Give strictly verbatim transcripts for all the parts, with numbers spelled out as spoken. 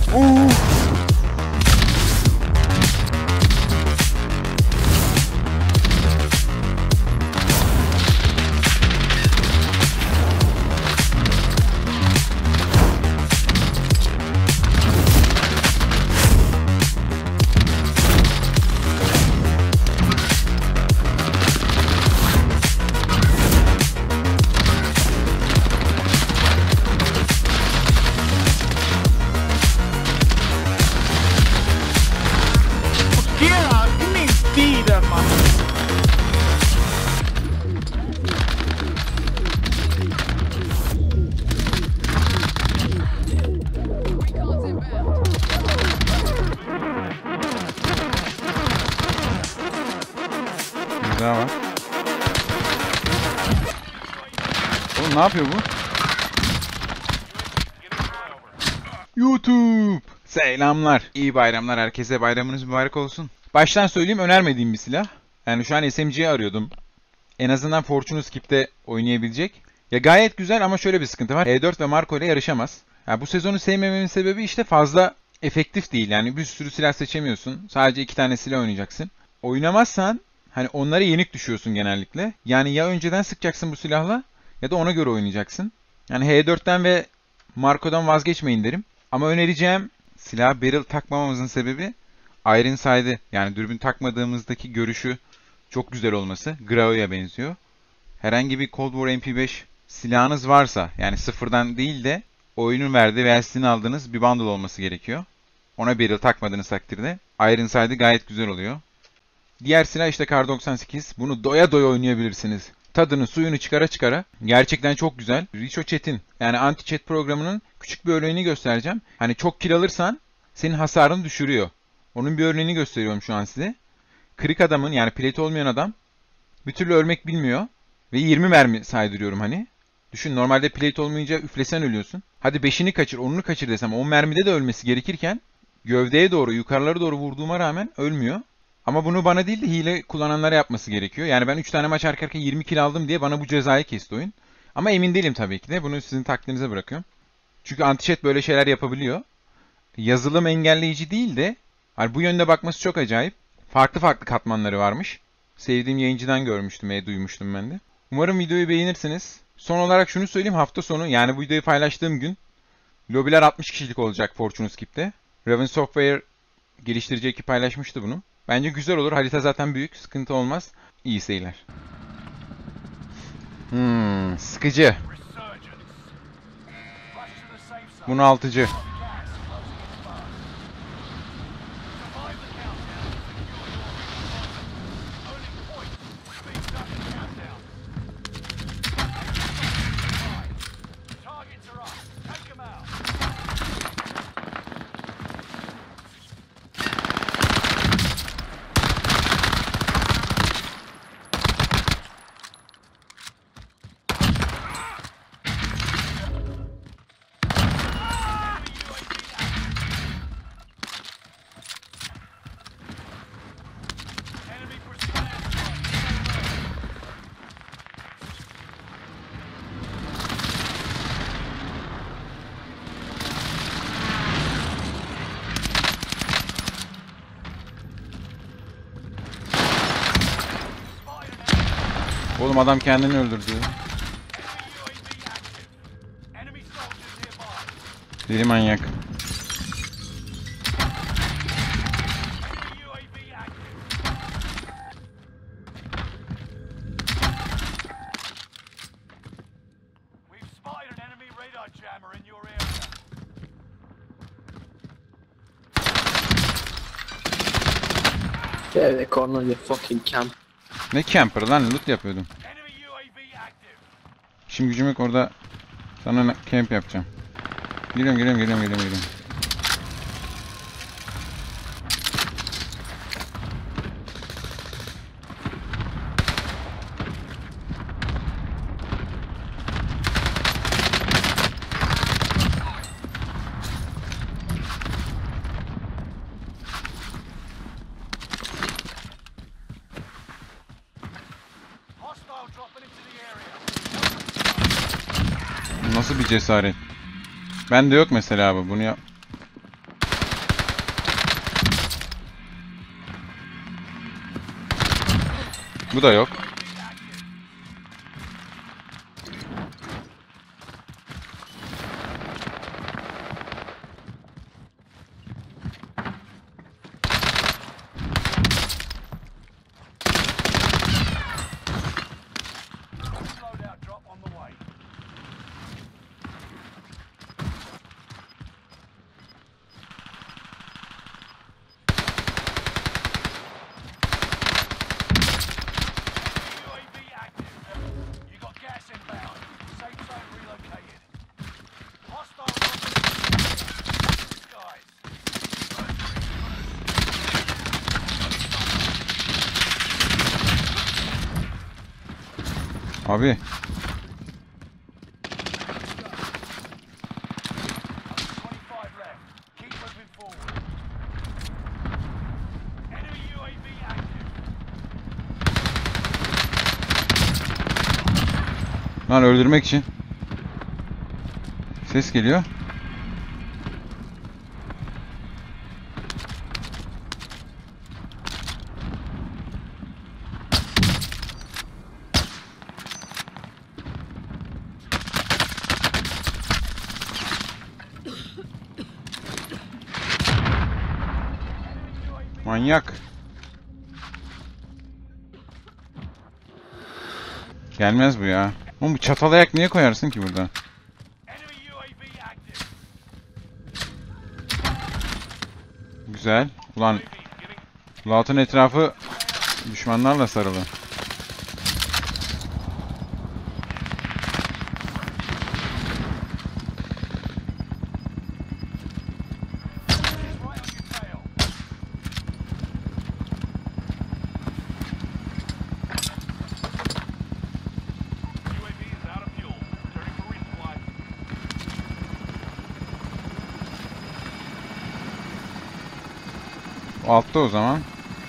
Oo. Daha var. Oğlum ne yapıyor bu? YouTube. Selamlar. İyi bayramlar herkese. Bayramınız mübarek olsun. Baştan söyleyeyim, önermediğim bir silah. Yani şu an S M G'yi arıyordum. En azından Fortune Skip'te oynayabilecek. Ya gayet güzel ama şöyle bir sıkıntı var. E dört ve Marco ile yarışamaz. Ya bu sezonu sevmememin sebebi işte fazla efektif değil. Yani bir sürü silah seçemiyorsun. Sadece iki tane silah oynayacaksın. Oynamazsan hani onlara yenik düşüyorsun genellikle. Yani ya önceden sıkacaksın bu silahla ya da ona göre oynayacaksın. Yani H dörtten ve Marco'dan vazgeçmeyin derim. Ama önereceğim silah barrel takmamamızın sebebi Iron Sight'ı, yani dürbün takmadığımızdaki görüşü çok güzel olması. Grao'ya benziyor. Herhangi bir Cold War M P beş silahınız varsa, yani sıfırdan değil de oyunun verdiği veya sizin aldığınız bir bundle olması gerekiyor. Ona barrel takmadığınız takdirde Iron Sight'ı gayet güzel oluyor. Diğer silah işte Kar doksan sekiz. Bunu doya doya oynayabilirsiniz. Tadını suyunu çıkara çıkara. Gerçekten çok güzel. Richo Chat'in, yani anti-chat programının küçük bir örneğini göstereceğim. Hani çok kill alırsan senin hasarını düşürüyor. Onun bir örneğini gösteriyorum şu an size. Kırık adamın, yani plate olmayan adam bir türlü ölmek bilmiyor. Ve yirmi mermi saydırıyorum hani. Düşün, normalde plate olmayınca üflesen ölüyorsun. Hadi beşini kaçır, onunu kaçır desem on mermide de ölmesi gerekirken gövdeye doğru, yukarılara doğru vurduğuma rağmen ölmüyor. Ama bunu bana değil de hile kullananlara yapması gerekiyor. Yani ben üç tane maç arka arkaya yirmi kill aldım diye bana bu cezayı kesti oyun. Ama emin değilim tabii ki de. Bunu sizin takdirinize bırakıyorum. Çünkü anti-chat böyle şeyler yapabiliyor. Yazılım engelleyici değil de hani bu yönde bakması çok acayip. Farklı farklı katmanları varmış. Sevdiğim yayıncıdan görmüştüm, e, duymuştum ben de. Umarım videoyu beğenirsiniz. Son olarak şunu söyleyeyim, hafta sonu, yani bu videoyu paylaştığım gün lobiler altmış kişilik olacak Fortune Skip'te. Raven Software geliştirici ekip paylaşmıştı bunu. Bence güzel olur. Harita zaten büyük. Sıkıntı olmaz. İyi seyirler. Hmm, sıkıcı. Bunaltıcı. Oğlum adam kendini öldürdü. Deli manyak. Yeah, they corner your fucking camp. Ne camper lan, loot yapıyordum. Şimdi gücüm yok, orada sana camp yapacağım. Geliyorum geliyorum geliyorum geliyorum geliyorum. Nasıl bir cesaret? Bende yok mesela bu. Bunu yap. Bu da yok. Abi. Lan öldürmek için. Ses geliyor. Manyak. Gelmez bu ya. Oğlum bu çatal ayak niye koyarsın ki burada? Güzel. Ulan Loot'un etrafı düşmanlarla sarılı. Altta o zaman.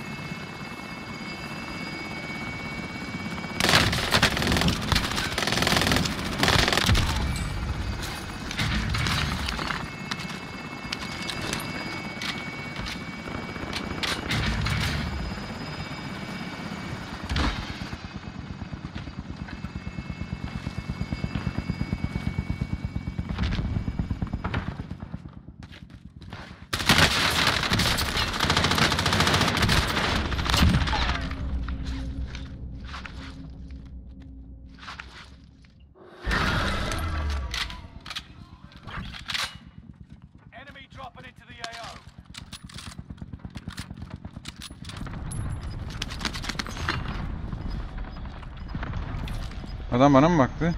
Adam bana mı baktı?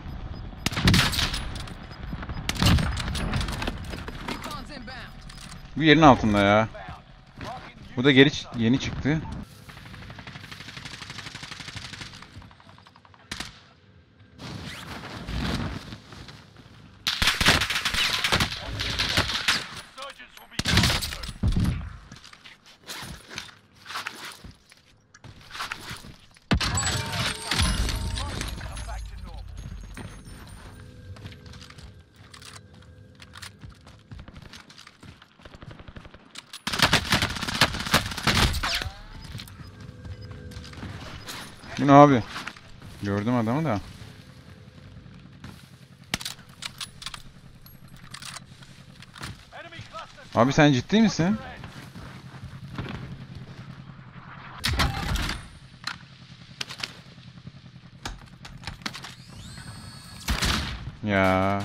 Bu yerin altında ya. Bu da geri yeni çıktı. Bu ne abi? Gördüm adamı da. Abi sen ciddi misin? Ya.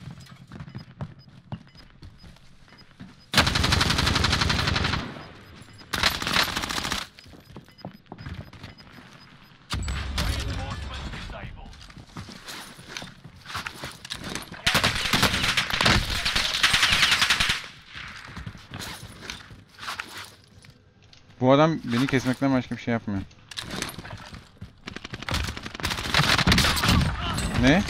Bu adam beni kesmekten başka bir şey yapmıyor. Ne?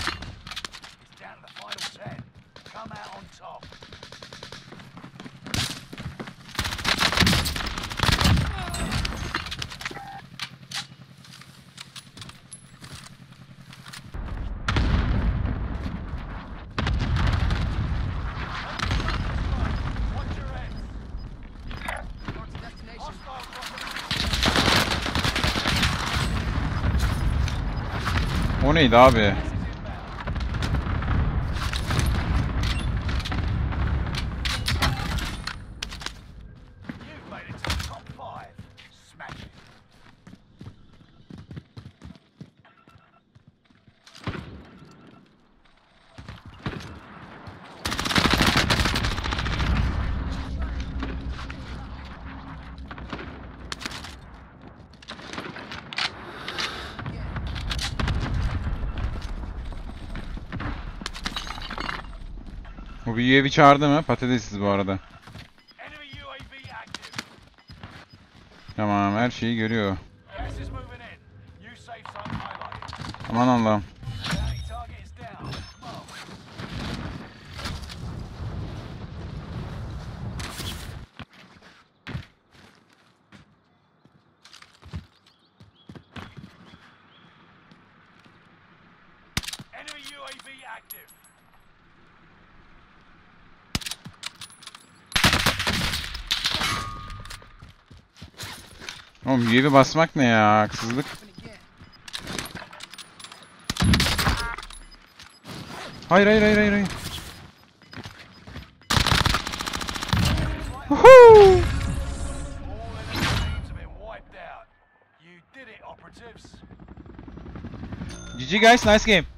O neydi abi? Bu bir U A V çağırdı mı? Patatesiz bu arada. Tamam, her şeyi görüyor. Aman Allah'ım. Oğlum U A V basmak ne ya? Haksızlık. Hayır hayır hayır hayır. hayır. Woohoo! G G guys, nice game.